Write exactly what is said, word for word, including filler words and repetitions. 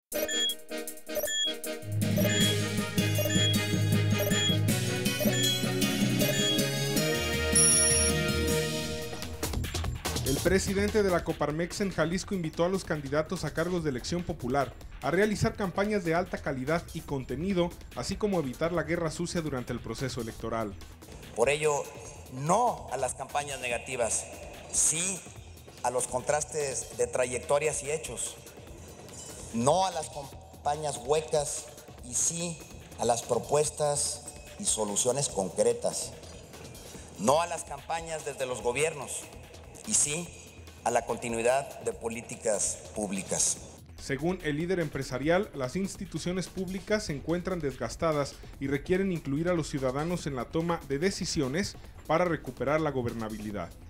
El presidente de la Coparmex en Jalisco invitó a los candidatos a cargos de elección popular a realizar campañas de alta calidad y contenido, así como evitar la guerra sucia durante el proceso electoral. Por ello, no a las campañas negativas, sí a los contrastes de trayectorias y hechos, no a las campañas huecas y sí a las propuestas y soluciones concretas, no a las campañas desde los gobiernos y sí a la continuidad de políticas públicas. Según el líder empresarial, las instituciones públicas se encuentran desgastadas y requieren incluir a los ciudadanos en la toma de decisiones para recuperar la gobernabilidad.